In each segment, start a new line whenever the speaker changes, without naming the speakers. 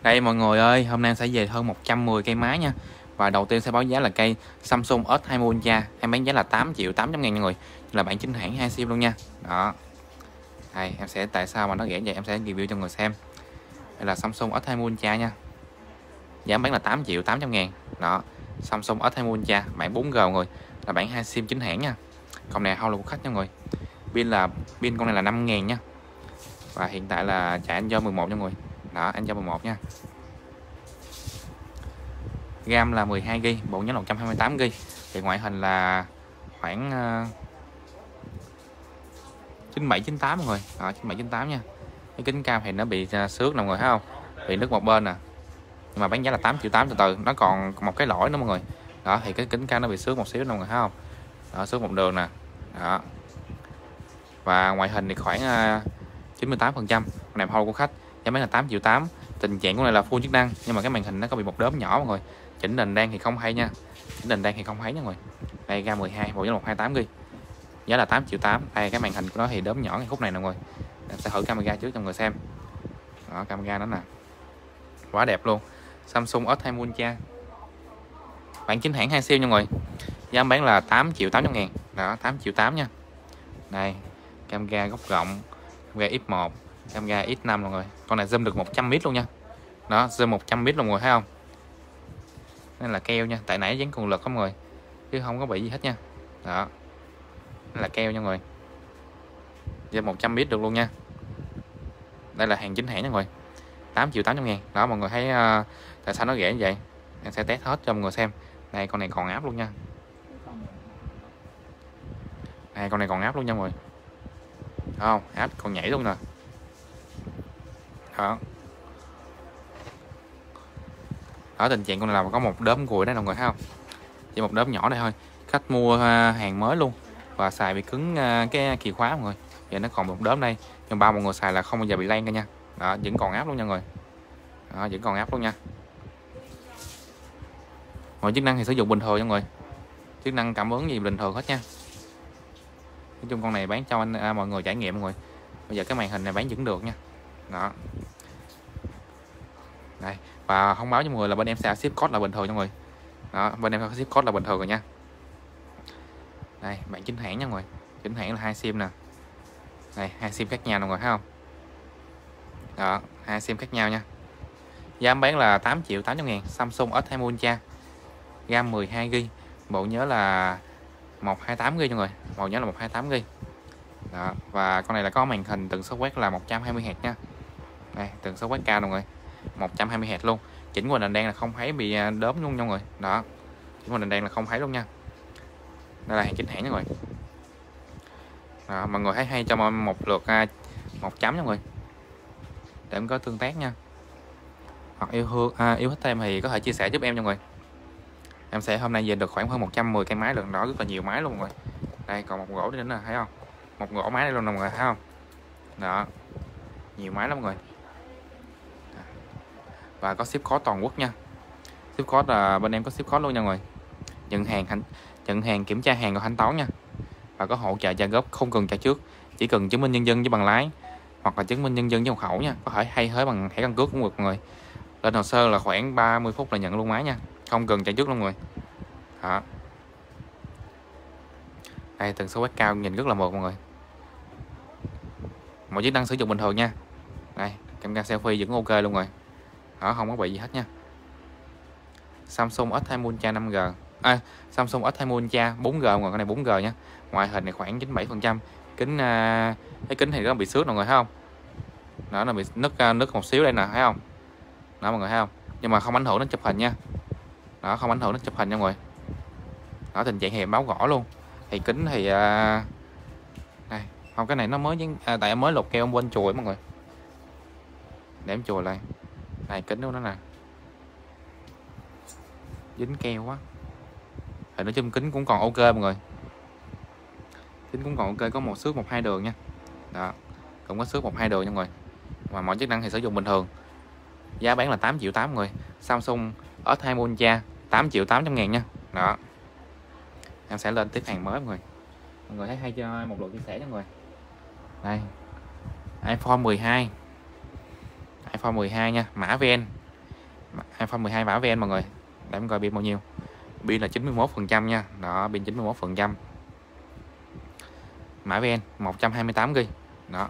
Đây mọi người ơi, hôm nay em sẽ về hơn 110 cây máy nha. Và đầu tiên sẽ báo giá là cây Samsung S20 Ultra. Em bán giá là 8 triệu 800 ngàn nha mọi người. Là bản chính hãng 2 sim luôn nha. Đó. Đây, em sẽ tại sao mà nó rẻ vậy em sẽ review cho người xem. Đây là Samsung S20 Ultra nha. Giá bán là 8 triệu 800 ngàn. Đó. Samsung S20 Ultra, bản 4G mọi người. Là bản 2 sim chính hãng nha. Con này hao là của khách nha mọi người. Pin con này là 5 ngàn nha. Và hiện tại là chạy Android 11 nha mọi người. Đó, Android 11 nha. RAM là 12GB, bộ nhớ 128GB. Thì ngoại hình là khoảng 9798 mọi người. Đó, 9798 nha. Cái kính cam thì nó bị xước nè mọi người thấy không? Bị nứt một bên nè. Nhưng mà bán giá là 8 triệu 8, từ từ nó còn một cái lỗi nữa mọi người. Đó thì cái kính cam nó bị xước một xíu nè mọi người thấy không? Đó, xước một đường nè. Đó. Và ngoại hình thì khoảng 98%. Con này hold của khách, giá bán là 8 triệu 8. Tình trạng của này là full chức năng, nhưng mà cái màn hình nó có bị một đốm nhỏ mọi người. Chỉnh nền đen thì không hay nha. Chỉnh nền đen thì không thấy nha mọi người. Đây RAM 12, bộ nhớ 128GB. Giá là 8 triệu 8. Đây cái màn hình của nó thì đốm nhỏ cái khúc này nè mọi người. Em sẽ thử camera trước cho mọi người xem. Đó, camera nó nè. Quá đẹp luôn. Samsung S20 Ultra. Bản chính hãng 2 sim nha mọi người. Giá bán là 8 triệu 800 ngàn. Đó, 8 triệu 8 nha. Đây, camera góc rộng, camera X1, camera X5 mọi người. Con này zoom được 100m luôn nha. Đó, zoom 100m luôn mọi người thấy không? Nên là keo nha, tại nãy vẫn còn lực không mọi người, chứ không có bị gì hết nha. Đó, nên là keo nha mọi người. Zoom 100m được luôn nha. Đây là hàng chính hãng nha mọi người. 8 triệu 800 ngàn. Đó mọi người thấy tại sao nó rẻ như vậy? Em sẽ test hết cho mọi người xem. Đây con này còn áp luôn nha. Đây con này còn áp luôn nha mọi người. Thấy không? Áp còn nhảy luôn nè. Đó. Đó, tình trạng con này là có một đốm ruồi đấy mọi người thấy không? Chỉ một đốm nhỏ đây thôi. Khách mua hàng mới luôn và xài bị cứng cái chìa khóa mọi người. Giờ nó còn một đốm đây, nhưng ba mọi người xài là không bao giờ bị lan cả nha. Đó, vẫn còn áp luôn nha mọi người. Đó, vẫn còn áp luôn nha. Mọi chức năng thì sử dụng bình thường nha mọi người. Chức năng cảm ứng gì bình thường hết nha. Nói chung con này bán cho mọi người trải nghiệm mọi người. Bây giờ cái màn hình này bán vẫn được nha. Đó. Đây, và thông báo cho mọi người là bên em sẽ ship code là bình thường cho mọi người. Đó, bên em sẽ ship code là bình thường rồi nha. Đây, bản chính hãng nha mọi người. Chính hãng là 2 sim nè. Đây, 2 sim khác nhau mọi người thấy không? Đó, 2 sim khác nhau nha. Giá bán là 8 triệu 800 ngàn. Samsung S20 Ultra. RAM 12GB, bộ nhớ là 128GB cho người. Bộ nhớ là 128GB. Đó, và con này là có màn hình tần số quét là 120Hz nha. Đây, tần số quét cao mọi người. 120Hz luôn. Chỉnh qua nền đen là không thấy bị đốm luôn nha mọi người. Đó. Chỉnh qua nền đen là không thấy luôn nha. Đây là hàng chính hãng nha mọi người. Đó, mọi người thấy hay cho một lượt một chấm nha mọi người. Để em có tương tác nha. Hoặc yêu thích em thì có thể chia sẻ giúp em nha mọi người. Em sẽ hôm nay về được khoảng hơn 110 cây máy lần đó, rất là nhiều máy luôn mọi người. Đây còn một gỗ nữa nè, thấy không? Một gỗ máy đây luôn nè mọi người thấy không? Đó. Nhiều máy lắm mọi người. Và có ship code toàn quốc nha. Ship code là bên em có ship code luôn nha mọi người. Nhận hàng kiểm tra hàng rồi thanh toán nha. Và có hỗ trợ trả góp, không cần trả trước, chỉ cần chứng minh nhân dân với bằng lái hoặc là chứng minh nhân dân với hộ khẩu nha. Có thể hay hết bằng thẻ căn cước cũng được mọi người. Lên hồ sơ là khoảng 30 phút là nhận luôn máy nha, không cần trả trước luôn mọi người. Đó. Đây tần số quét cao nhìn rất là mượt mọi người. Mọi chức năng sử dụng bình thường nha. Đây camera selfie vẫn ok luôn rồi. Đó, không có bị gì hết nha. Samsung S20 Ultra 5G. Samsung S20 Ultra 4G mọi người, con này 4G nha. Ngoại hình này khoảng 97%. Kính cái kính thì nó bị xước mọi người thấy không? Đó, nó bị nứt một xíu đây nè, thấy không? Đó mọi người thấy không? Nhưng mà không ảnh hưởng đến chụp hình nha. Đó, không ảnh hưởng đến chụp hình nha mọi người. Đó, tình trạng thì báo gõ luôn. Thì kính thì đây, không cái này nó mới tại em mới lột keo bên chùi mọi người. Để em chùi lại. Này kính của nó nè. Dính keo quá. Thì nói chung kính cũng còn ok mọi người. Kính cũng còn ok, có một xước 1-2 đường nha. Đó, cũng có xước 1-2 đường nha mọi người. Và mọi chức năng thì sử dụng bình thường. Giá bán là 8 triệu 8 người. Samsung S20 Ultra 8 triệu 800 ngàn nha. Đó. Em sẽ lên tiếp hàng mới mọi người. Mọi người thấy hay cho một lượt chia sẻ cho mọi người. Đây. iPhone 12. iPhone 12 nha, mã VN. iPhone 12 vả ven mọi người. Để em coi pin bao nhiêu. Pin là 91% nha. Đó, pin 91%. Mã ven 128GB. Đó.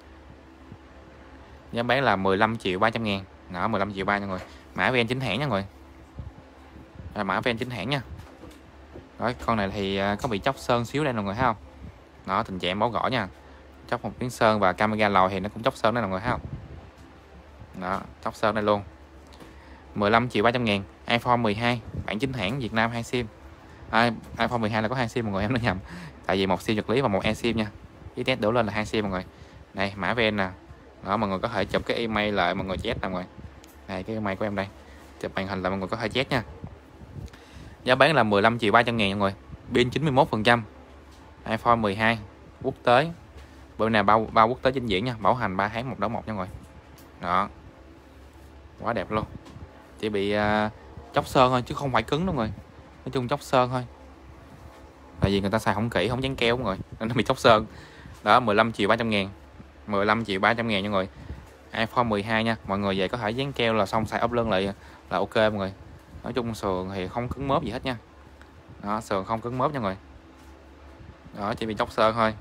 Giá bán là 15.300.000. Đó, 15 triệu ba nha mọi người. Mã ven chính hãng nha mọi người. Mã ven chính hãng nha. Đó, con này thì có bị chóc sơn xíu đây mọi người thấy không? Đó, tình trạng báo gõ nha. Chóc một miếng sơn và camera lòi thì nó cũng chóc sơn đây mọi người thấy không? Đó, chóc sơn đây luôn. 15.300.000. iPhone 12 bản chính hãng Việt Nam 2 sim. iPhone 12 là có 2 sim mọi người, em nói nhầm. Tại vì một sim vật lý và một eSIM nha. Cái test đổ lên là 2 sim mọi người. Đây, mã ven nè. Đó, mọi người có thể chụp cái email lại mọi người chết nè mọi người. Đây, cái email của em đây. Chụp màn hình là mọi người có thể chết nha. Giá bán là 15.300.000 mọi người. Pin 91%. iPhone 12 quốc tế. Bữa này bao quốc tế vĩnh viễn nha, bảo hành 3 tháng 1 đổi 1 nha mọi người. Đó. Quá đẹp luôn. Chỉ bị chóc sơn thôi chứ không phải cứng đâu mọi người. Nói chung chóc sơn thôi. Tại vì người ta xài không kỹ, không dán keo mọi người, nên nó bị chóc sơn. Đó, 15.300.000. 15.300.000 nha mọi người. iPhone 12 nha. Mọi người về có thể dán keo là xong, xài ốp lưng lại là ok mọi người. Nói chung sườn thì không cứng mớp gì hết nha. Đó, sườn không cứng mớp nha mọi người. Đó, chỉ bị chóc sơn thôi.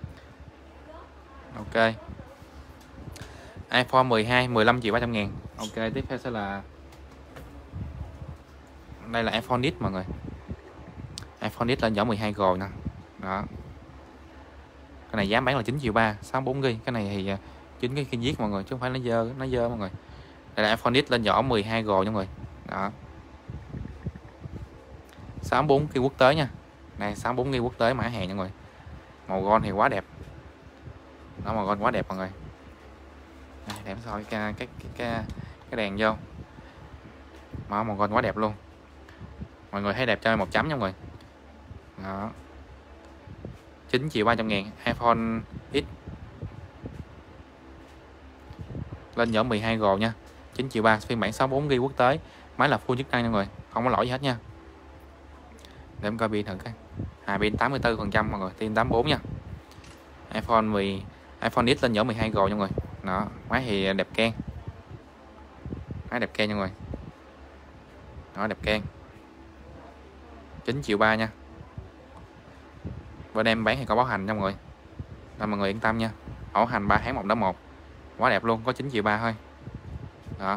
Ok. iPhone 12 15.300.000. Ok, tiếp theo sẽ là đây là iPhone X mọi người. iPhone X lên vỏ 12 Pro nè. Đó. Cái này giá bán là 9 triệu 3, 64GB. Cái này thì chính cái viết mọi người chứ không phải nó dơ mọi người. Đây là iPhone X lên vỏ 12 Pro nha mọi người. Đó. 64GB quốc tế nha. Này 64GB quốc tế mã hàng nha mọi người. Màu gold thì quá đẹp. Đó, màu gold quá đẹp mọi người. Đây, để em soi cái đèn vô. Đó, màu gold quá đẹp luôn. Mọi người thấy đẹp cho một chấm nha mọi người. Đó. 9.300.000 iPhone X lên vỏ 12 Pro nha. 9 triệu 3 phiên bản 64GB quốc tế. Máy là full chức năng nha mọi người, không có lỗi gì hết nha. Để em coi pin thử cái. Pin 84% mọi người, pin 84 nha. iPhone X lên vỏ 12 Pro nha mọi người. Đó, máy thì đẹp keng. Máy đẹp keng nha mọi người. Đó, đẹp keng. 9 triệu 3 nha. Bên em bán thì có bảo hành nha mọi người. Nên mọi người yên tâm nha. Bảo hành 3 tháng 1 đổi 1. Quá đẹp luôn, có 9 triệu 3 thôi. Đó.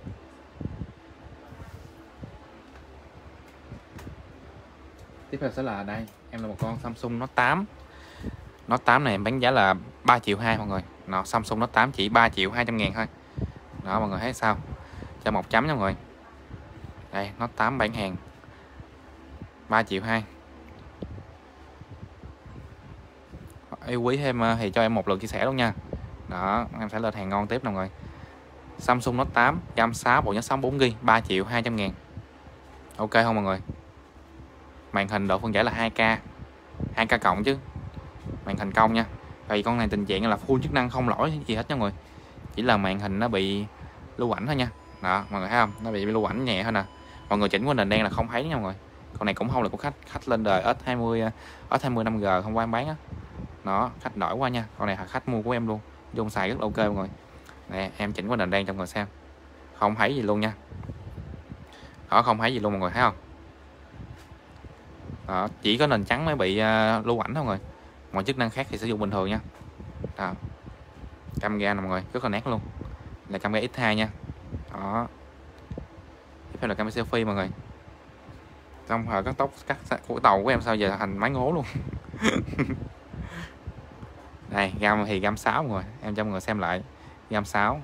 Tiếp theo sẽ là đây, em là một con Samsung Note 8. Note 8 này em bán giá là 3 triệu 2 mọi người. Nó Samsung Note 8 chỉ 3 triệu 200.000 thôi. Đó, mọi người thấy sao? Cho một chấm nha mọi người. Đây, Note 8 bản hàng 3 triệu 2. Yêu quý thêm thì cho em một lượt chia sẻ luôn nha. Đó, em sẽ lên hàng ngon tiếp nè mọi người. Samsung Note 8 RAM 6 bộ nhớ 64GB 3 triệu 200.000. Ok không mọi người? Màn hình độ phân giải là 2K 2K cộng chứ. Màn hình công nha. Vì con này tình trạng là full chức năng không lỗi gì hết nha mọi người. Chỉ là màn hình nó bị lưu ảnh thôi nha. Đó, mọi người thấy không? Nó bị lưu ảnh nhẹ thôi nè. Mọi người chỉnh qua nền đen là không thấy nha mọi người. Con này cũng không là của khách lên đời S20 5G không qua em bán á. Đó, khách đổi qua nha. Con này khách mua của em luôn. Dùng xài rất là ok mọi người. Nè, em chỉnh qua nền đen cho mọi người xem. Không thấy gì luôn nha. Đó, không thấy gì luôn mọi người thấy không? Đó, chỉ có nền trắng mới bị lưu ảnh thôi mọi người. Mọi chức năng khác thì sử dụng bình thường nha. Đó. Camera nè mọi người, rất là nét luôn. Là camera X2 nha. Đó. Tiếp theo là camera selfie mọi người. Xong rồi các tóc của tàu của em sao giờ thành máy ngố luôn. Đây, gam thì gam 6 mọi người, em cho mọi người xem lại. Gam 6.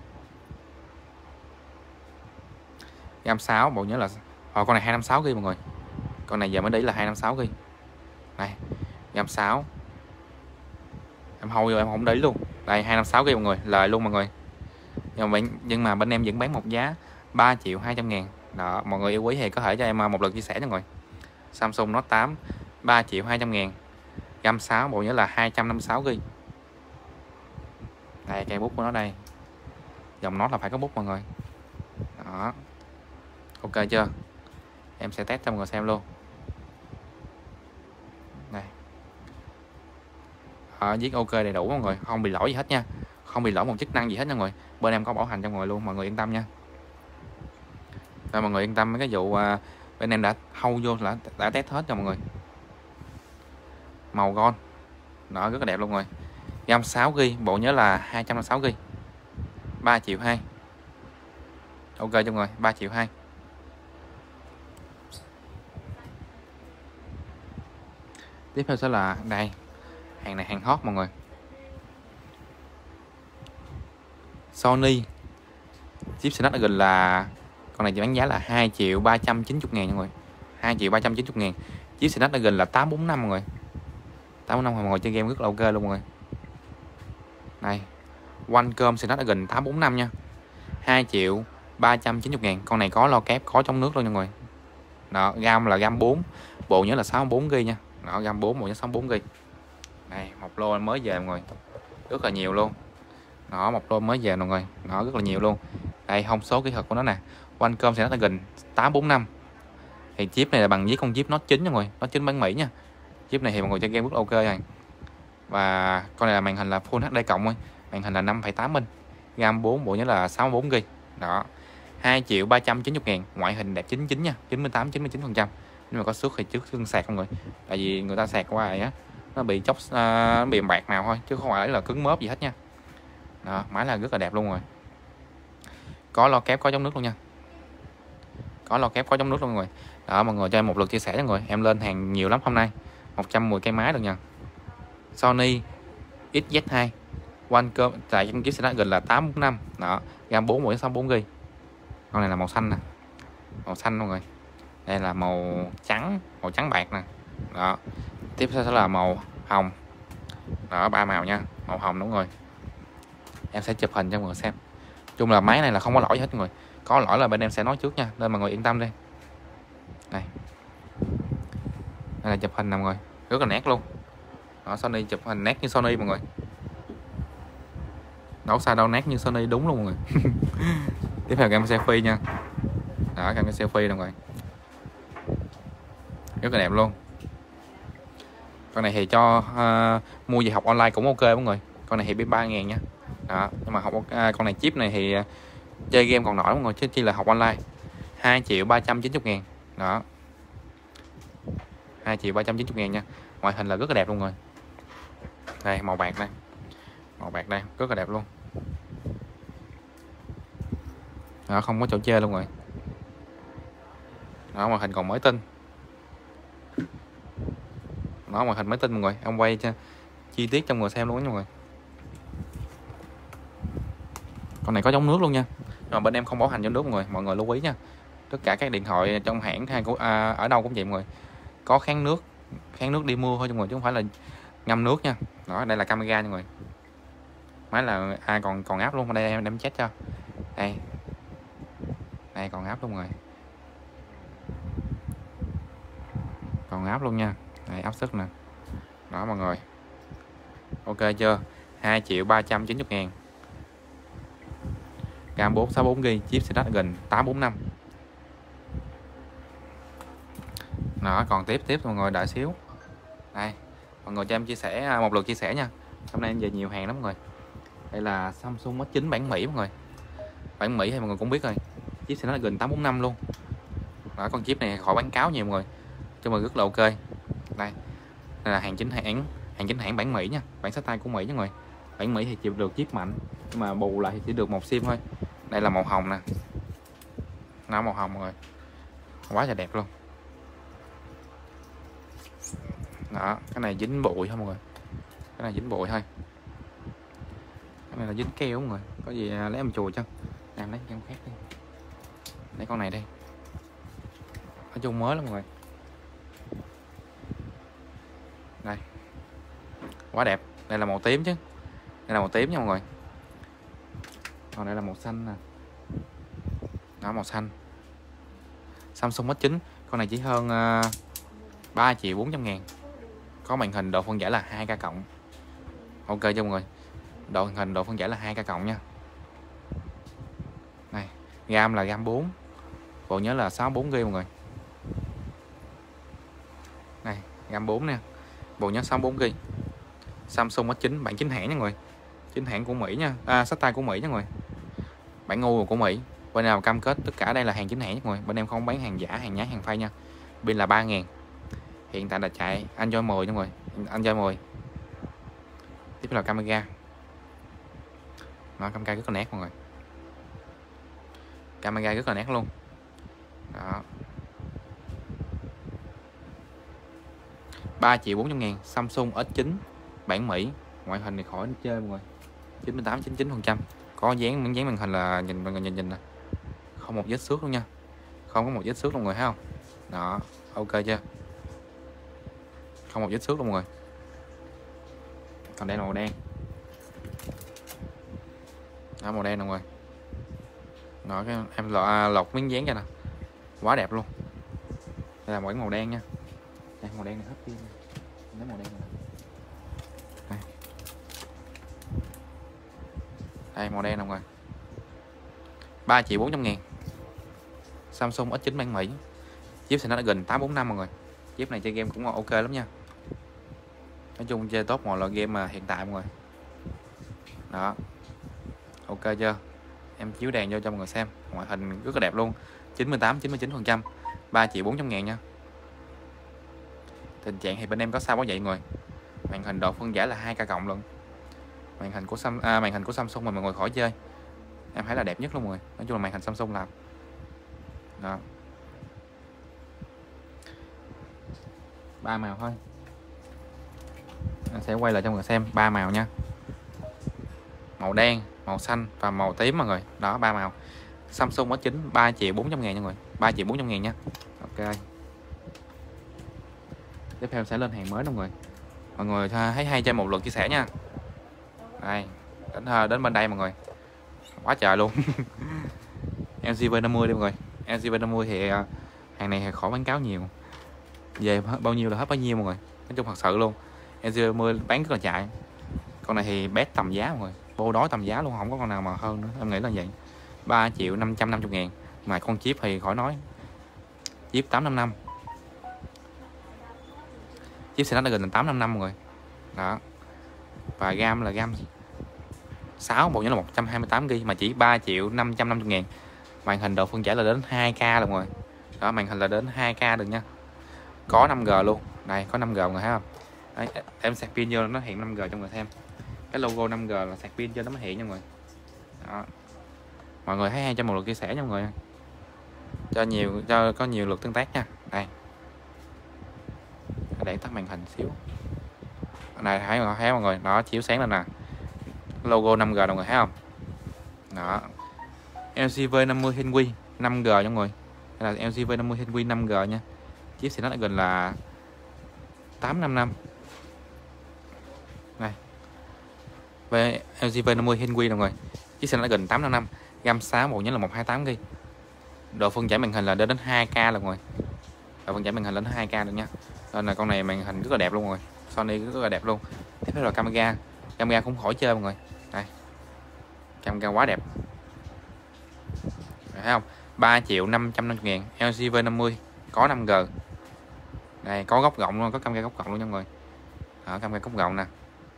Gam 6 bộ nhớ là con này 256GB mọi người. Con này giờ mới để là 256GB. Đây, gam 6. Em hôi vô em không để luôn. Đây 256GB mọi người, lời luôn mọi người. Nhưng mà bên em vẫn bán một giá 3 triệu 200.000. Đó, mọi người yêu quý thì có thể cho em một lượt chia sẻ nha mọi người. Samsung Note 8 3 triệu 200.000. RAM 6 bộ nhớ là 256GB. Đây cây bút của nó đây. Dòng Note là phải có bút mọi người. Đó. Ok chưa? Em sẽ test cho mọi người xem luôn. Đây. Viết ok đầy đủ mọi người, không bị lỗi gì hết nha. Không bị lỗi một chức năng gì hết nha mọi người. Bên em có bảo hành cho mọi người luôn, mọi người yên tâm nha. Rồi mọi người yên tâm, mấy cái vụ bên em đã hâu vô, đã test hết cho mọi người. Màu gold đó, rất là đẹp luôn rồi. RAM 6GB, bộ nhớ là 256GB, 3,2 triệu. Ok cho mọi người, 3,2 triệu. Tiếp theo sẽ là đây, hàng này hàng hot mọi người. Sony chip Snapdragon là con này chỉ bán giá là 2.390.000 mọi người, 2.390.000. Chip Snapdragon là 845 mọi người, 845 mọi người, chơi game rất là ok luôn mọi người. Này, Qualcomm Snapdragon 845 nha, 2.390.000. Con này có lo kép, có trong nước luôn nha mọi người. Đó, RAM là RAM 4, bộ nhớ là 64GB nha. Đó, RAM 4, bộ nhớ 64GB. Này, một lô mới về mọi người, rất là nhiều luôn. Đó, một lô mới về mọi người, nó rất là nhiều luôn. Đây, thông số kỹ thuật của nó nè, Qualcomm Snapdragon 845. Thì chip này là bằng với con chip Note 9 nha mọi người, Note 9 bản Mỹ nha. Chip này thì mọi người chơi game rất ok rồi. Và con này là màn hình là Full HD cộng thôi, màn hình là 5,8 inch, RAM 4, bộ nhớ là 64GB. Đó, 2.390.000, ngoại hình đẹp 99 nha, 98-99%. Nhưng mà có xước thì trước xương sạc không người, tại vì người ta sạc qua rồi á, nó bị chóc, bị bạc màu thôi, chứ không phải là cứng mớp gì hết nha. Đó, máy là rất là đẹp luôn rồi. Có lo kép, có chống nước luôn nha, có lo kép, có chống nước luôn rồi. Đó, mọi người cho em một lượt chia sẻ cho người, em lên hàng nhiều lắm hôm nay, 110 cây máy được nha. Sony XZ2 Qualcomm tại trong chiếc Snapdragon là 845. Đó, RAM 4, bộ nhớ 64GB. Con này là màu xanh nè, màu xanh mọi người. Đây là màu trắng bạc nè. Đó, tiếp theo sẽ là màu hồng. Đó, 3 màu nha, màu hồng đúng rồi. Em sẽ chụp hình cho mọi người xem. Chung là máy này là không có lỗi hết mọi người, có lỗi là bên em sẽ nói trước nha, nên mọi người yên tâm đi. Đây, đây là chụp hình nè mọi người, rất là nét luôn. Đó, Sony chụp hình nét như Sony mọi người, đâu sai đâu, nét như Sony đúng luôn mọi người. Tiếp theo em selfie nha. Đó, em selfie nè mọi người, rất là đẹp luôn. Con này thì cho mua về học online cũng ok mọi người. Con này thì biết 3.000 nha. Đó, nhưng mà học con này chip này thì chơi game còn nổi mọi người, chứ chỉ là học online. 2.390.000. Đó, 2.390.000 nha. Ngoại hình là rất là đẹp luôn rồi. Đây, màu bạc đây, màu bạc đây, rất là đẹp luôn. Đó, không có chỗ chơi luôn rồi. Đó, màn hình còn mới tinh. Đó, màn hình mới tinh mọi người, em quay cho chi tiết cho mọi người xem luôn đó mọi người. Con này có chống nước luôn nha, nhưng mà bên em không bảo hành chống nước mọi người lưu ý nha. Tất cả các điện thoại trong hãng hay ở đâu cũng vậy mọi người, có kháng nước đi mưa thôi mọi người, chứ không phải là ngâm nước nha. Đó, đây là camera nha mọi người, máy là còn áp luôn. Ở đây em chết cho, đây còn áp luôn rồi, còn áp luôn nha. Đây, áp suất nè. Đó mọi người, ok chưa? 2.390.000, RAM 464GB, chip Snapdragon 845. Đó, còn tiếp mọi người, đợi xíu. Đây, mọi người cho em chia sẻ một lượt chia sẻ nha. Hôm nay em về nhiều hàng lắm mọi người. Đây là Samsung S9 bản Mỹ mọi người. Bản Mỹ thì mọi người cũng biết rồi, chip Snapdragon 845 luôn. Đó, con chip này khỏi quảng cáo nhiều mọi người, cho mọi người rất là ok. Đây là hàng chính hãng bản Mỹ nha, bản sách tay của Mỹ nha mọi người. Bản Mỹ thì chịu được chip mạnh, nhưng mà bù lại thì chỉ được một sim thôi. Đây là màu hồng nè, nó màu hồng mọi người, quá là đẹp luôn. Đó, cái này dính bụi thôi mọi người, cái này dính bụi thôi, cái này là dính keo mọi người, có gì lấy em chùi cho. Em lấy em khác đi, lấy con này đây, nói chung mới lắm mọi người. Đây, quá đẹp. Đây là màu tím chứ, đây là màu tím nha mọi người. Còn đây là màu xanh nè, đó màu xanh. Samsung S9 con này chỉ hơn 3.400.000, có màn hình độ phân giải là 2K cộng. Ok cho mọi người, độ phân giải là 2K cộng nha. Này, RAM là RAM 4, bộ nhớ là 64GB mọi người. Này, RAM 4 nè, bộ nhớ 64GB. Samsung S9 bản chính hãng nha mọi người, chính hãng của Mỹ nha, sách tay của Mỹ nha mọi người, bản ngu của Mỹ. Bên nào cam kết tất cả đây là hàng chính hãng mọi người, bên em không bán hàng giả, hàng nhái, hàng fake nha. Pin là 3.000. Hiện tại là chạy Android 10 nha mọi người, Android 10. Tiếp theo là camera. Đó, camera rất là nét mọi người. Camera rất là nét luôn. Đó. 3.400.000 Samsung S9 bản Mỹ. Ngoại hình thì khỏi chơi mọi người. 98-99%. Có dán màn hình là nhìn nè. Không một vết xước luôn nha. Không có một vết xước luôn mọi người thấy không? Đó, ok chưa? Không một vết xước luôn mọi người. Còn đây là màu đen. Đó, màu đen nè mọi người. Đó, cái em lột miếng dán cho nè. Quá đẹp luôn. Đây là một cái màu đen nha. Đây màu đen này hết pin. Lấy màu đen này. Đây. Đây màu đen nè mọi người. 3.400.000 Samsung S9 bản Mỹ. Chip Snapdragon 845 mọi người. Chip này chơi game cũng ok lắm nha. Nói chung chơi tốt mọi loại game mà hiện tại mọi người. Đó. Ok chưa? Em chiếu đèn vô cho mọi người xem. Ngoại hình rất là đẹp luôn. 98-99%. 3.400.000 nha. Tình trạng thì bên em có sao có vậy mọi người. Màn hình độ phân giải là 2K cộng luôn. Màn hình của Samsung mà mọi người khỏi chơi. Em thấy là đẹp nhất luôn mọi người. Nói chung là màn hình Samsung làm. Đó. 3 màu thôi. Em sẽ quay lại cho mọi người xem 3 màu nha. Màu đen, màu xanh và màu tím mọi người. Đó 3 màu. Samsung S9 3.400.000 nha mọi người. 3.400.000 nha. Ok. Tiếp theo sẽ lên hàng mới mọi người. Mọi người thấy hay cho một lượt chia sẻ nha. Đây, đến bên đây mọi người. Quá trời luôn. LG V50 đi mọi người. LG V50 thì hàng này thì khỏi quảng cáo nhiều. Về bao nhiêu là hết bao nhiêu mọi người. Nói chung thật sự luôn. LG V50 bán rất là chạy. Con này thì bét tầm giá mọi người. Vô đó tầm giá luôn, không có con nào mà hơn nữa. Em nghĩ là vậy. 3.550.000. Mà con chip thì khỏi nói. Chip 855. Chip Snapdragon là 855 mọi người. Đó. Và RAM là RAM 6, bộ nhớ là 128GB mà chỉ 3.550.000. Màn hình độ phân giải là đến 2K rồi mọi người. Đó, màn hình là đến 2K được nha. Có 5G luôn. Đây, có 5G mọi người thấy không? Đấy, em sạc pin vô nó hiện 5G cho mọi người xem. Cái logo 5G là sạc pin cho nó mới hiện nha mọi người. Đó. Mọi người thấy hay cho một lượt chia sẻ nha mọi người. Cho có nhiều lượt tương tác nha. Đây. Để tắt màn hình xíu. Này thấy mọi người, đó chiếu sáng lên nè. Logo 5G mọi người thấy không? Đó. LG V50 Highway 5G cho mọi người. Đây là LG V50 Highway 5G nha. Chip Snapdragon là 855. Này. Về LG V50 Highway mọi người. Chip Snapdragon 855, RAM 6, bộ nhớ là 128GB. Độ phân giải màn hình là đến 2K luôn rồi. Độ phân giải màn hình lên 2K được nha. Nên là con này màn hình rất là đẹp luôn rồi. Sony rất là đẹp luôn. Tiếp theo là camera. Camera cũng khỏi chơi mọi người. Đây. Camera quá đẹp. Thấy không? 3.550.000 LG V50 có 5G. Đây có góc rộng luôn, có camera góc rộng luôn nha mọi người. Đó, camera góc rộng nè.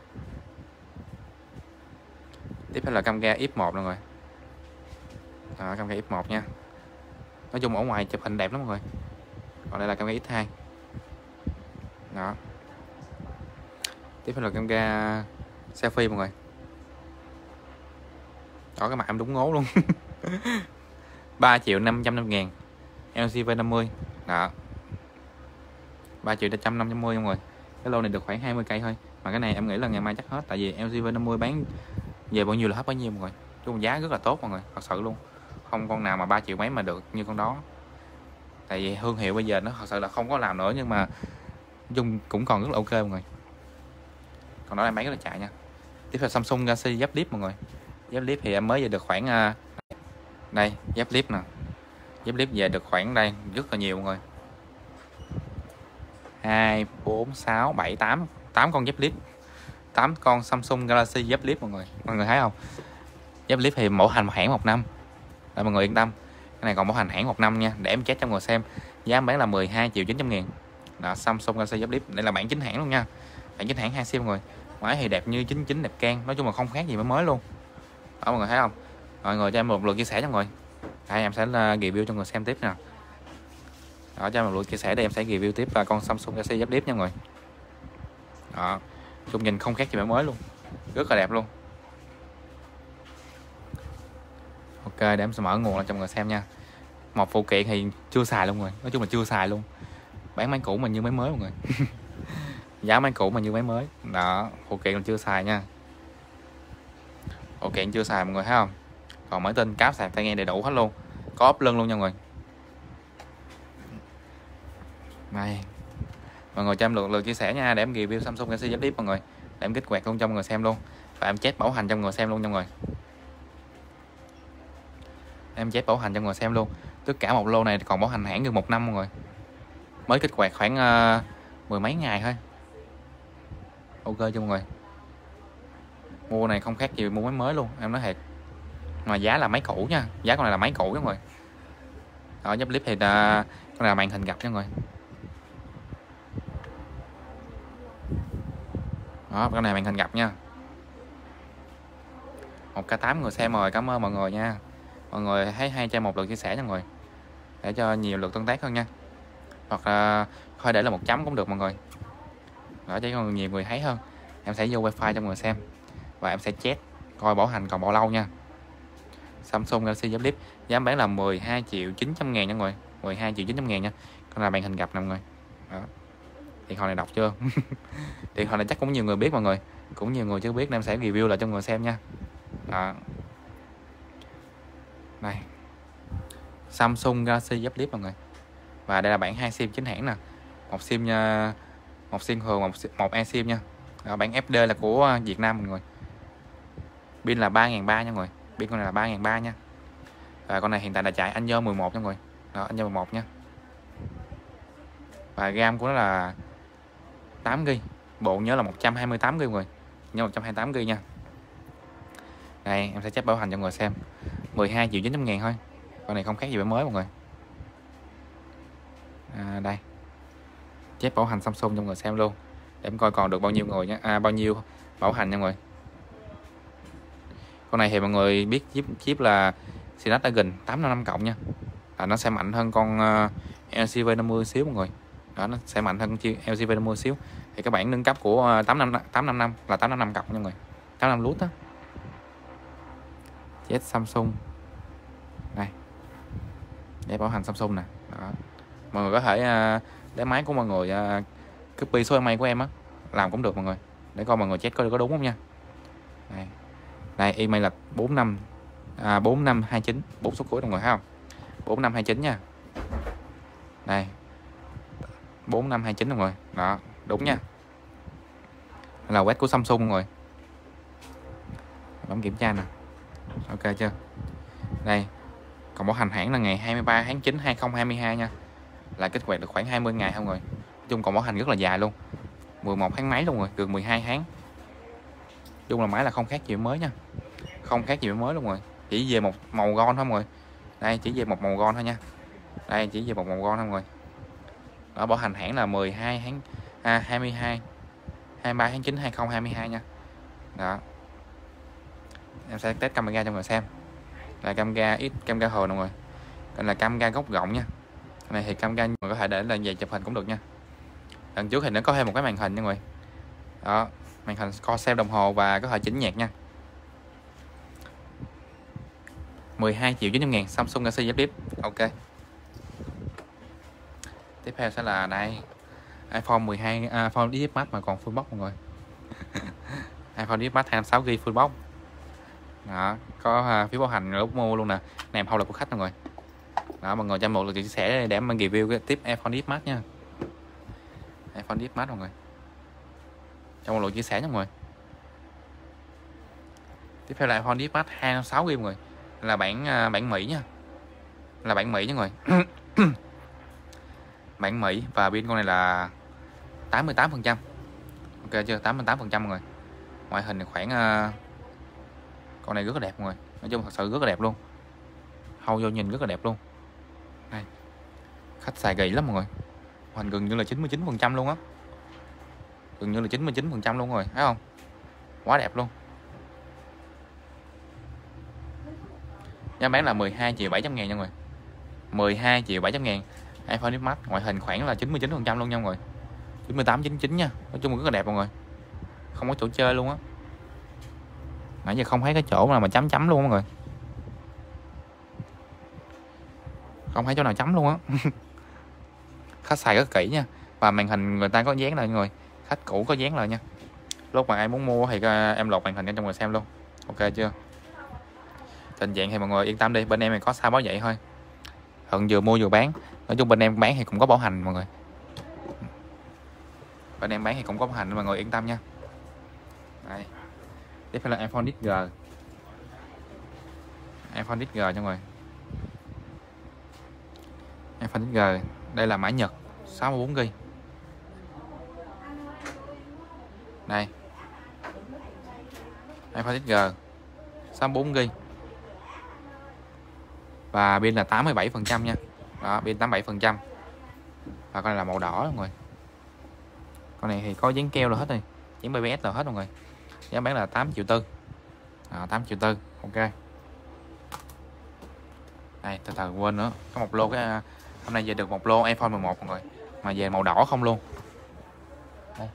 Tiếp theo là camera F1 nè mọi người. Đó, camera F1 nha. Nói chung ở ngoài chụp hình đẹp lắm mọi người. Còn đây là camera X2. Đó. Tiếp theo là camera selfie mọi người. Đó, cái mặt em đúng ngố luôn. 3.550.000 LG V50. Đó. 3.150 mọi người. Cái lô này được khoảng 20 cây thôi. Mà cái này em nghĩ là ngày mai chắc hết. Tại vì LG V50 bán về bao nhiêu là hết bao nhiêu mọi người. Chung giá rất là tốt mọi người. Thật sự luôn. Không con nào mà 3 triệu mấy mà được như con đó. Tại vì thương hiệu bây giờ nó thật sự là không có làm nữa. Nhưng mà dùng cũng còn rất là ok mọi người. Còn đó em bán rất là chạy nha. Tiếp theo Samsung Galaxy Z Flip mọi người. Z Flip thì em mới về được khoảng đây, Z Flip nè. Z Flip về được khoảng đây rất là nhiều mọi người. 2, 4, 6, 7, 8 con Z Flip. 8 con Samsung Galaxy Z Flip mọi người. Mọi người thấy không? Z Flip thì bảo hành hãng 1 năm. Để mọi người yên tâm. Cái này còn bảo hành hãng 1 năm nha. Để em check cho mọi người xem. Giá em bán là 12.900.000. Đó, Samsung Galaxy Z Flip. Đây là bản chính hãng luôn nha. Bản chính hãng 2 sim mọi người. Máy thì đẹp như 99 đẹp can. Nói chung là không khác gì mới luôn. Đó mọi người thấy không? Mọi người cho em một lượt chia sẻ cho mọi người. Đây em sẽ review cho người xem tiếp nè. Đó, cho một lượt chia sẻ đây em sẽ review tiếp con Samsung Galaxy Z Flip nha mọi người. Đó, chung nhìn không khác gì mới luôn, rất là đẹp luôn. Ok, để em sẽ mở nguồn lên cho mọi người xem nha. Một phụ kiện thì chưa xài luôn rồi, nói chung là chưa xài luôn. Bán máy cũ mà như máy mới mọi người. Giá máy cũ mà như máy mới. Đó, phụ kiện là chưa xài nha. Phụ kiện chưa xài mọi người thấy không? Còn máy tin cáp sạc tai nghe đầy đủ hết luôn, có ốp lưng luôn nha mọi người. Này, mọi người cho em lượt chia sẻ nha, để em review Samsung Galaxy Z Flip mọi người, để em kích hoạt luôn cho mọi người xem luôn, và em chép bảo hành cho mọi người xem luôn nha mọi người. Em chép bảo hành cho mọi người xem luôn. Tất cả một lô này còn bảo hành hãng gần 1 năm mọi người, mới kích hoạt khoảng mười mấy ngày thôi. Ok cho mọi người, mua này không khác gì mua máy mới luôn, em nói thiệt. Mà giá là máy cũ nha, giá con này là máy cũ nha mọi người. Đó, Z Flip thì con này là màn hình gập nha mọi người. Đó, con này màn hình gập nha. 1k8 người xem rồi, cảm ơn mọi người nha. Mọi người thấy hay cho một lượt chia sẻ nha mọi người, để cho nhiều lượt tương tác hơn nha. Hoặc là thôi để là 1 chấm cũng được mọi người. Đó, cho nhiều người thấy hơn. Em sẽ vô wifi cho mọi người xem, và em sẽ check coi bảo hành còn bao lâu nha. Samsung Galaxy Z Flip giá bán là 12.900.000 nha mọi người, 12.900.000 nha. Con là màn hình gập nè mọi người. Đó, điện thoại này đọc chưa? Điện thoại này chắc cũng nhiều người biết mọi người, cũng nhiều người chưa biết nên em sẽ review lại cho mọi người xem nha. Đó. Này, Samsung Galaxy Z Flip mọi người. Và đây là bản 2 sim chính hãng nè, một sim thường, một eSIM nha. Đó, bản FD là của Việt Nam mọi người. Pin là 3.300 nha mọi người, pin con này là 3.300 nha. Và con này hiện tại là chạy Android 11 nha mọi người. Đó, Android 11 nha. Và RAM của nó là 8GB, bộ nhớ là 128GB mọi người, nhớ 128GB nha. Đây em sẽ check bảo hành cho mọi người xem, 12.900.000 thôi, con này không khác gì với mới mọi người. Đây check bảo hành Samsung cho mọi người xem luôn, để em coi còn được bao nhiêu người nha, bao nhiêu bảo hành nha mọi người. Con này thì mọi người biết chip là Snapdragon 855 cộng nha, là nó sẽ mạnh hơn con LCV50 xíu mọi người. Đó, nó sẽ mạnh hơn con LCV50 xíu. Thì các bản nâng cấp của 855 là 855 cộng nha mọi người, 85 lút đó. Z Samsung đây, để bảo hành Samsung nè. Đó, mọi người có thể để máy của mọi người copy số email của em á, làm cũng được mọi người, để coi mọi người check có đúng không nha. Đây email là 4529, 4 số cuối mọi người thấy không, 4529 nha. Đây 4529 mọi người. Đó, đúng nha, là web của Samsung mọi người. Bấm kiểm tra nè. Ok chưa? Đây, còn bảo hành hãng là ngày 23 tháng 9 2022 nha, là kích hoạt được khoảng 20 ngày không rồi. Nói chung còn bảo hành rất là dài luôn, 11 tháng mấy luôn rồi, gần 12 tháng. Chung là máy là không khác gì mới nha, không khác gì mới luôn rồi, chỉ về một màu gold thôi mọi người. Đây chỉ về một màu gold thôi nha, đây chỉ về một màu gold thôi mọi người. Đó, bảo hành hãng là 12 tháng 23 tháng 9 2022 nha. Đó, em sẽ test camera cho mọi người xem, là camera ít camera hờ mọi người, đây là camera góc rộng nha. Cái này thì camera mình có thể để là về chụp hình cũng được nha. Lần trước thì nó có thêm một cái màn hình nha mọi người. Đó, màn hình co xem đồng hồ và có thể chỉnh nhạc nha. 12.900.000 Samsung Galaxy Z Flip. Ok, tiếp theo sẽ là đây iPhone 12 iPhone XS Max mà còn full box mọi người. iPhone XS Max 26GB full box. Đó, có phiếu bảo hành lúc mua luôn nè, nèm hậu là của khách mọi người. Đó, mọi người cho một lượt chia sẻ để em review cái tiếp iPhone XS Max nha. iPhone XS Max mọi người, cho một lượt chia sẻ nha mọi người. Tiếp theo là iPhone XS Max 26GB mọi người, là bản Mỹ nha, là bản Mỹ nha mọi người. Bản Mỹ và pin con này là 88%. Ok chưa? 88% mọi người. Ngoại hình thì khoảng con này rất là đẹp mọi người, nói chung thật sự rất là đẹp luôn, hâu vô nhìn rất là đẹp luôn. Đây, khách xài gầy lắm mọi người, hình gần như là 99% luôn á, gần như là 99% luôn rồi, thấy không? Quá đẹp luôn. Giá bán là 12 triệu 700 ngàn nha mọi người. 12 triệu 700 ngàn. iPhone X Max ngoại hình khoảng là 99% luôn nha mọi người. 98 99 nha. Nói chung là rất là đẹp mọi người. Không có chỗ chơi luôn á. Nãy giờ không thấy cái chỗ nào mà chấm chấm luôn mọi người. Không thấy chỗ nào chấm luôn á. Khách xài rất kỹ nha. Và màn hình người ta có dán lại mọi người. Khách cũ có dán lại nha. Lúc mà ai muốn mua thì em lột màn hình cho mọi người xem luôn. Ok chưa? Tình trạng thì mọi người yên tâm đi, bên em thì có sao báo vậy thôi. Hận vừa mua vừa bán. Nói chung bên em bán thì cũng có bảo hành mọi người. Bên em bán thì cũng có bảo hành, mọi người yên tâm nha. Đây. Tiếp theo là iPhone XG. iPhone XG cho mọi người. iPhone XG. Đây là mã Nhật 64GB. Đây. iPhone XG 64GB. Và pin là 87% nha. Đó, pin 87%. Và con này là màu đỏ mọi người. Con này thì có dán keo rồi hết rồi, dán BBS rồi hết mọi người. Giá bán là 8 triệu tư. 8 triệu tư. Ok. Đây, từ từ quên nữa, có một lô cái hôm nay về được một lô iPhone 11 mọi người, mà về màu đỏ không luôn. Đây.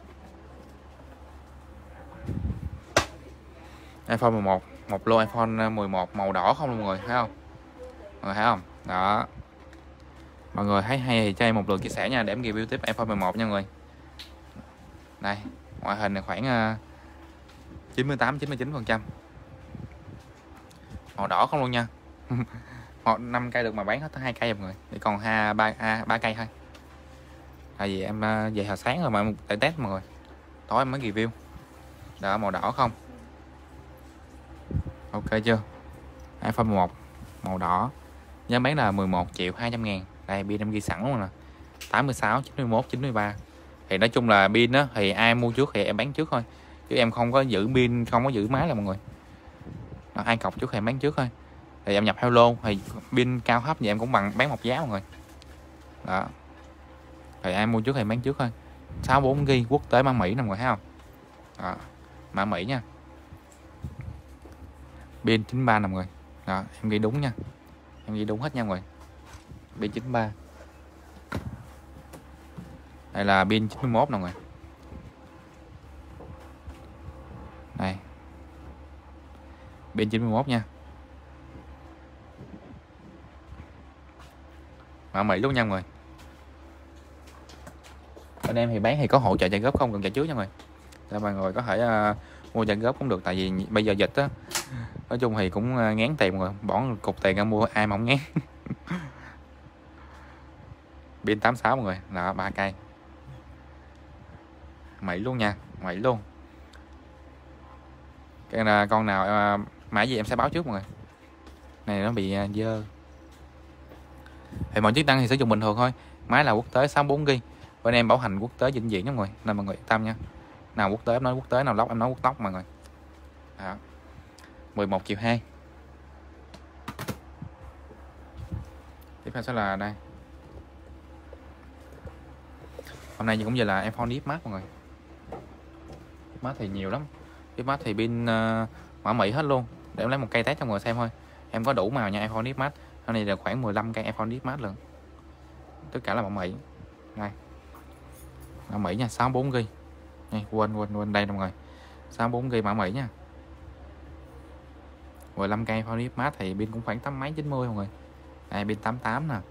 iPhone 11, một lô iPhone 11 màu đỏ không luôn mọi người, thấy không? Mọi người thấy không? Đó. Mọi người thấy hay thì cho em một lượt chia sẻ nha, để em review tiếp iPhone 11 nha mọi người. Đây, ngoại hình này khoảng 98-99%. Màu đỏ không luôn nha. 5 cây được mà bán hết 2 cây mọi người, để còn 3 cây thôi. Tại vì em về hồi sáng rồi mà để test mọi người, tối em mới review. Đó, màu đỏ không. Ok chưa? iPhone 11 màu đỏ, giá bán là 11 triệu 200 ngàn. Đây pin em ghi sẵn luôn nè, 86, 91, 93. Thì nói chung là pin đó thì ai mua trước thì em bán trước thôi, chứ em không có giữ pin, không có giữ máy là mọi người. Đó, ai cọc trước thì em bán trước thôi. Thì em nhập theo lô thì pin cao thấp thì em cũng bằng bán một giá mọi người. Đó. Thì ai mua trước thì bán trước thôi. 64GB quốc tế mã Mỹ nè mọi người thấy không? Đó. Mã Mỹ nha. Pin 93 nè mọi người. Đó, em ghi đúng nha. Em ghi đúng hết nha mọi người. Pin 93. Đây là pin 91 nè mọi người. Đây. Pin 91 nha. Mã Mỹ luôn nha mọi người. Bên em thì bán thì có hỗ trợ trả góp, không cần trả trước nha mọi người. Để mọi người có thể mua trả góp cũng được, tại vì bây giờ dịch á, nói chung thì cũng ngán tiền mọi người, bỏ cục tiền ra mua ai mà không ngán. Pin 86 mọi người, là 3 cây. Mỹ luôn nha, Mỹ luôn. Cái là con nào mã gì em sẽ báo trước mọi người. Này nó bị dơ. Thì mọi chức năng thì sử dụng bình thường thôi. Máy là quốc tế 64GB. Bên em bảo hành quốc tế vĩnh viễn nha mọi người, nên mọi người yên tâm nha. Nào quốc tế em nói quốc tế, nào lóc em nói quốc tóc mọi người. Đó. 11 triệu 2. Tiếp theo sẽ là đây. Hôm nay cũng giờ là iPhone X Max mọi người. X Max thì nhiều lắm. X Max thì pin mã Mỹ hết luôn. Để em lấy một cây test cho mọi người xem thôi. Em có đủ màu nha, iPhone X Max. Hôm nay là khoảng 15 cây iPhone X Max luôn. Tất cả là mã Mỹ. Đây. Mã Mỹ nha, 64GB. Đây, quên đây mọi người. 64GB mã Mỹ nha. 15 cây iPhone X Max thì pin cũng khoảng 8 mấy 90 mọi người. Đây pin 88 nè.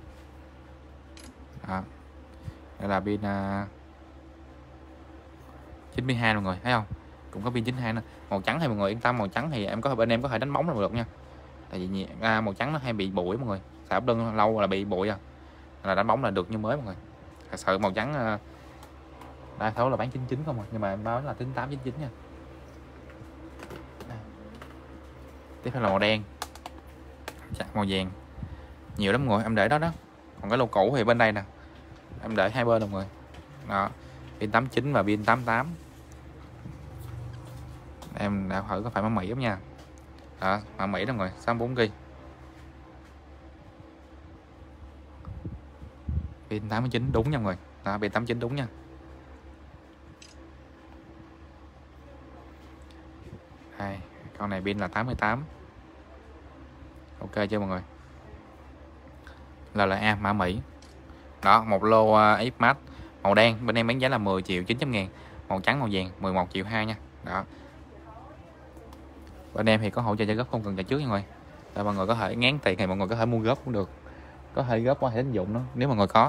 Đó. Đây là pin 92 mọi người thấy không? Cũng có pin 92 nè. Màu trắng thì mọi người yên tâm, màu trắng thì em có bên em có thể đánh bóng là được nha. Tại vì màu trắng nó hay bị bụi mọi người. Xài ốp lưng lâu là bị bụi à. Là đánh bóng là được như mới mọi người. Thật sự màu trắng đa số là bán 99 không à, nhưng mà em báo là 98 99 nha. Đây. Tiếp theo là màu đen. Màu vàng. Nhiều lắm mọi người, em để đó đó. Còn cái lô cũ thì bên đây nè. Em để hai bên mọi người. Đó. Pin 89 và pin 88. Em đã thử có phải mã Mỹ không nha. Đó, mã Mỹ đó mọi người, 64GB. Pin 89 đúng nha mọi người. Đó, pin 89 đúng nha. Đây, con này pin là 88. Ok chưa mọi người? LLA mã Mỹ. Đó, một lô X Max màu đen, bên em bán giá là 10 triệu 900 ngàn. Màu trắng màu vàng 11 triệu 2 nha. Đó. Bên em thì có hỗ trợ trả góp, không cần trả trước nha mọi người. Rồi mọi người có thể ngán tiền thì mọi người có thể mua góp cũng được. Có thể góp qua thẻ tín dụng đó nếu mọi người có.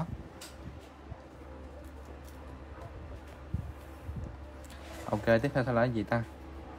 Ok, tiếp theo là cái gì ta?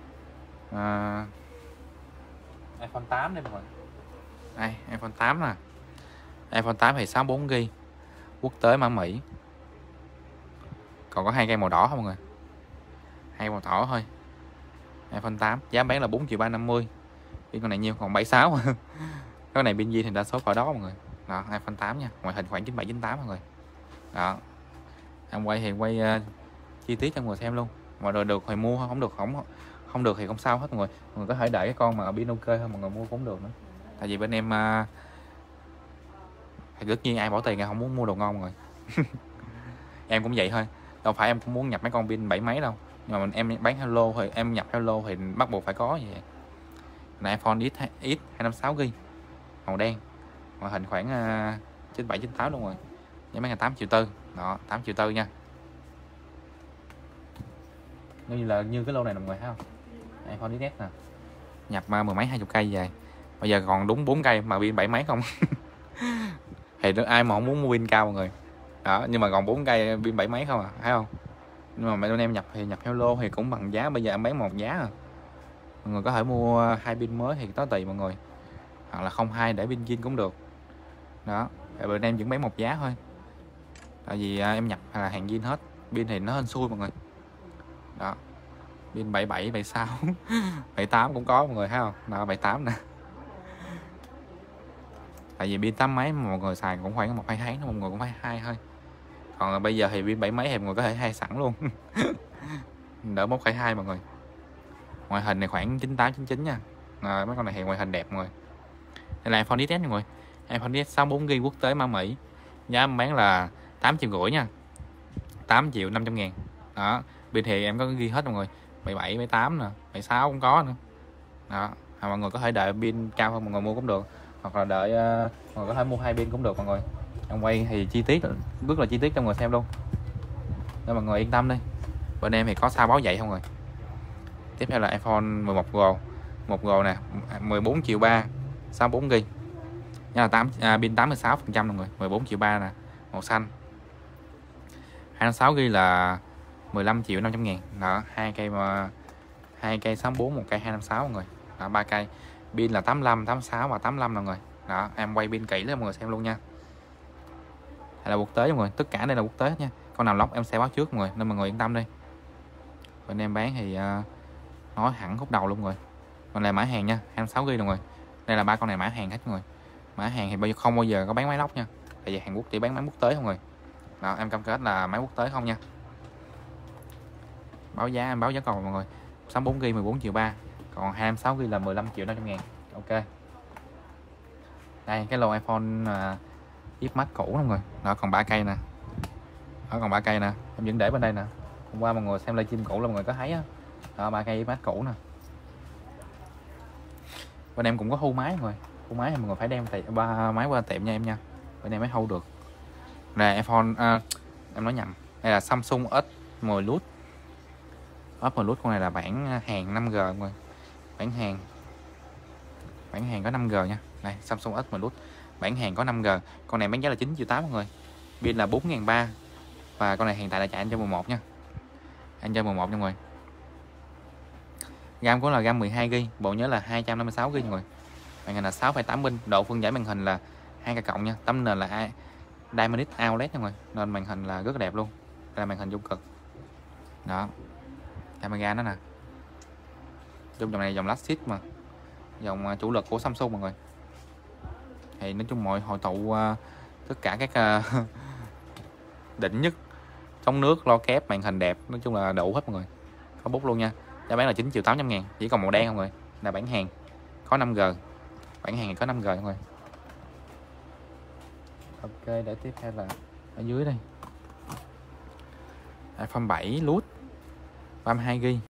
iPhone 8 đây mọi người. Đây, iPhone 8 nè. iPhone 8 thì 64GB, quốc tế mã Mỹ. Còn có hai cây màu đỏ không mọi người? Hai màu đỏ thôi. iPhone 8 giá bán là 4 triệu 350. Pin con này nhiêu? Còn 76. Cái này pin gì thì đa số khỏi đó mọi người. Đó, iPhone 8 nha. Ngoại hình khoảng 97 98 mọi người. Đó. Em quay thì quay chi tiết cho mọi người xem luôn. Mà rồi được thì mua, không được không được thì không sao hết mọi người. Mọi người có thể đợi cái con mà pin ok hơn mọi người mua cũng được nữa. Tại vì bên em thì tất nhiên ai bỏ tiền không muốn mua đồ ngon mọi người. Em cũng vậy thôi, đâu phải em cũng muốn nhập mấy con pin 7 mấy đâu, nhưng mà em bán Hello thì em nhập Hello thì bắt buộc phải có vậy. Này iPhone X 256GB màu đen, ngoại hình khoảng 97 98 luôn rồi, giá bán là 8 triệu tư. Đó, 8 triệu tư nha. Như cái lô này mọi người thấy không, iPhone XS nè, nhập mười mấy 20 cây về, bây giờ còn đúng 4 cây mà pin 7 mấy không. Thì ai mà không muốn mua pin cao mọi người. Đó, nhưng mà còn 4 cây pin 7 mấy không à, thấy không? Nhưng mà bên em nhập thì nhập Hello thì cũng bằng giá, bây giờ em bán một giá à. Mọi người có thể mua hai pin mới thì có tùy mọi người, hoặc là 02 để pin zin cũng được. Đó, bên em vẫn bán một giá thôi, tại vì em nhập là hàng zin hết, pin thì nó hên xui mọi người. Đó, pin 77 76 78 cũng có mọi người thấy không? Đó, 78 nè. Tại vì pin 8 mấy mà mọi người xài cũng khoảng 1-2 tháng, mọi người cũng phải 2 thôi. Còn bây giờ thì pin 7 mấy thì mọi người có thể 2 sẵn luôn. Đỡ 1,2 mọi người. Ngoại hình này khoảng 98 99 nha. Mấy con này thì ngoại hình đẹp mọi người. Đây là iPhone XS mọi người. iPhone XS 64GB quốc tế mã Mỹ. Giá em bán là 8 triệu rưỡi nha. 8 triệu 500 ngàn. Đó, pin thì em có ghi hết mọi người. 77, 78 nè, 76 cũng có nữa. Đó, mọi người có thể đợi pin cao hơn mọi người mua cũng được, hoặc là đợi mọi người có thể mua hai pin cũng được mọi người. Em quay thì chi tiết, rất là chi tiết cho mọi người xem luôn, để mọi người yên tâm đi. Bên em thì có sao báo vậy không rồi. Tiếp theo là iPhone 11 Pro, 1G nè, 14 triệu 3, 64GB. Nha là pin 86% mọi người, 14 triệu 3 nè, màu xanh. 26GB là 15 triệu 500 ngàn. Đó, hai cây 64, một cây 256 mọi người. Đó, 3 cây. Pin là 85, 86 và 85 mọi người. Đó, em quay pin kỹ để mọi người xem luôn nha. Hay là quốc tế mọi người, tất cả đây là quốc tế nha. Con nào lóc em sẽ báo trước mọi người, nên mọi người yên tâm đi. Bên em bán thì nói hẳn khúc đầu luôn rồi. Còn là mã hàng nha, 26GB mọi người. Đây là ba con này mã hàng hết mọi người. Mã hàng thì không bao giờ có bán máy lóc nha, tại vì Hàn Quốc chỉ bán máy quốc tế không người. Đó, em cam kết là máy quốc tế không nha. Báo giá em báo giá còn mọi người. 64GB 14 triệu 3, còn 26GB là 15 triệu 500 ngàn. Ok. Đây cái lô iPhone X Max cũ mọi người. Đó, còn 3 cây nè. Đó, còn 3 cây nè, em vẫn để bên đây nè. Hôm qua mọi người xem livestream cũ là mọi người có thấy á. Đó, 3 cây X Max cũ nè. Bên em cũng có hưu máy mọi người. Hưu máy thì mọi người phải đem ba máy qua tiệm nha em nha. Bên em mới hưu được. Là iPhone em nói nhầm. Đây là Samsung S10 Lite. S10 Lite con này là bản hàng 5G mọi người. Bản hàng có 5G nha. Đây Samsung S10 Lite, bản hàng có 5G. Con này bán giá là 9 triệu 8 mọi người. Pin là 4.300. Và con này hiện tại là chạy Android 11 nha. Android 11 nha mọi người. RAM của là RAM 12GB, bộ nhớ là 256GB mọi người. Màn hình là 6,8 inch, độ phân giải màn hình là 2K cộng nha. Tấm nền là Diamond OLED nha mọi người. Nên màn hình là rất là đẹp luôn. Đây là màn hình dung cực. Đó. Camera nó nè. Dòng này dòng Lasix mà. Dòng chủ lực của Samsung mọi người. Thì nói chung mọi hội tụ tất cả các đỉnh nhất, chống nước, lo kép, màn hình đẹp, nói chung là đủ hết mọi người. Có bút luôn nha. Giá bán là 9 triệu 800 ngàn, chỉ còn màu đen không mọi người. Là bản hàng có 5G. Bản hàng có 5G mọi người. Ok, để tiếp theo là ở dưới đây. iPhone 7 Lite 32GB.